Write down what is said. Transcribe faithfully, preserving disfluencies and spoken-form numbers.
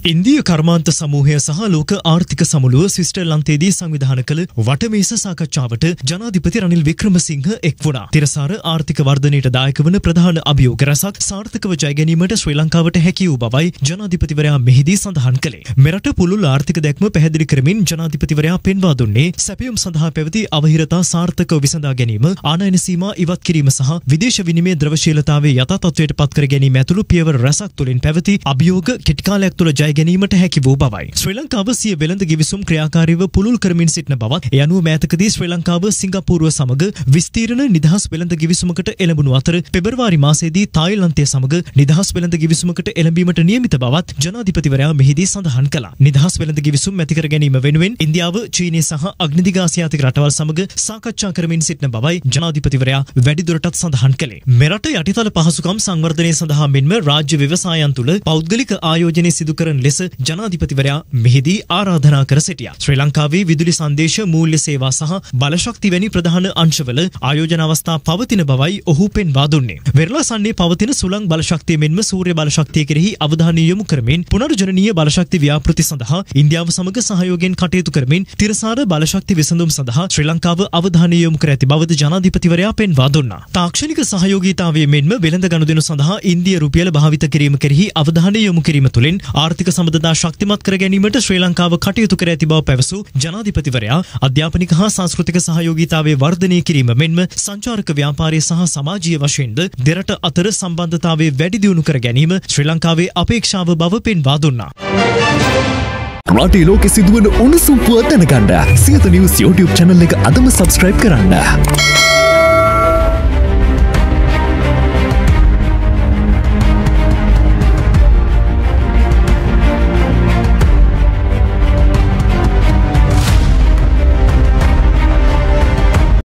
ඉන්දිය කර්මාන්ත සමූහය සහ ලෝක ආර්ථික සමුළුව ස්විට්සර්ලන්තයේදී සංවිධානය කළ වටමේස සාකච්ඡාවට ජනාධිපති රනිල් වික්‍රමසිංහ එක් වුණා. තිරසාර ආර්ථික වර්ධනයට දායක වන ප්‍රධාන අභියෝග රැසක් සාර්ථකව ජය ගැනීමට ශ්‍රී ලංකාවට හැකි වූ බවයි ජනාධිපතිවරයා මෙහිදී සඳහන් කළේ. මෙරට පුළුල් ආර්ථික දැක්ම පැහැදිලි කරමින් ජනාධිපතිවරයා පෙන්වා දුන්නේ සැපයුම් සඳහා පැවති අවහිරතා සාර්ථකව විසඳා ගැනීම, ආනයන සීමා ඉවත් කිරීම සහ විදේශ විනිමය ද්‍රවශීලතාවේ යථා තත්ත්වයට පත් කර ගැනීම ඇතුළු පියවර රැසක් තුළින් පැවති අභියෝග කෙටි කාලයක් තුළ ජය ගැනීමට හැකි වූ බවයි. ශ්‍රී ලංකාව සිය වෙළඳ ගිවිසුම් ක්‍රියාකාරීව පුළුල් කරමින් සිටින බවත් ඒ අනුව මෑතකදී ශ්‍රී ලංකාව සිංගප්පූරුව සමග විස්තීර්ණ නිදහස් වෙළඳ ගිවිසුමකට එළඹුණු අතර පෙබරවාරි මාසයේදී තායිලන්තය සමග නිදහස් වෙළඳ ගිවිසුමකට එළඹීමට නියමිත බවත් ජනාධිපතිවරයා මෙහිදී සඳහන් කළා. නිදහස් වෙළඳ ගිවිසුම් ඇති කර ගැනීම වෙනුවෙන් ඉන්දියාව, චීනය සහ අග්නිදිග ආසියාතික රටවල් සමග සාකච්ඡා කරමින් සිටින බවයි ජනාධිපතිවරයා වැඩිදුරටත් සඳහන් කළේ. මෙරට යටිතල පහසුකම් සංවර්ධනය සඳහා මෙන්ම රාජ්‍ය ව්‍යවසායන් තුළ පෞද්ගලික ආයෝජනය සිදු කරන ලෙස ජනාධිපතිවරයා මෙහිදී ආරාධනා කර සිටියා. ශ්‍රී ලංකාවේ විදුලි සංදේශ, මූල්‍ය සේවා සහ බලශක්ති වැනි ප්‍රධාන අංශවල ආයෝජන අවස්ථා පවතින බවයි ඔහු පෙන්වා දුන්නේ. වෙරළාසන්නේ පවතින සුළං බලශක්තිය මෙන්ම සූර්ය බලශක්තිය කෙරෙහි අවධානය යොමු කරමින් පුනර්ජනනීය බලශක්ති ව්‍යාපෘති සඳහා ඉන්දියාව සමග සහයෝගයෙන් කටයුතු කරමින් තිරසාර බලශක්ති විසඳුම් සඳහා ශ්‍රී ලංකාව අවධානය යොමු කර ඇති බවද ජනාධිපතිවරයා පෙන්වා දුන්නා. තාක්ෂණික සහයෝගීතාවය මෙන්ම වෙළඳ ගනුදෙනු සඳහා ඉන්දිය රුපියල භාවිත කිරීම කෙරෙහි අවධානය යොමු කිරීම තුළින් ආර්ථික සම්බන්ධතා ශක්තිමත් කර ගැනීමට ශ්‍රී ලංකාව කටයුතු කර ඇති බව පැවසූ ජනාධිපතිවරයා අධ්‍යාපනික හා සංස්කෘතික සහයෝගීතාවය වර්ධනය කිරීම මෙන්ම සංචාරක ව්‍යාපාරය සහ සමාජීය වශයෙන්ද දෙරට අතර සම්බන්ධතාවය වැඩි දියුණු කර ගැනීම ශ්‍රී ලංකාවේ අපේක්ෂාව බව පෙන්වා දුන්නා. රටේ ලෝකෙ සිදුවන උණුසුම් පුවත් දැනගන්න සියත නිවුස් YouTube channel එක අදම subscribe කරන්න.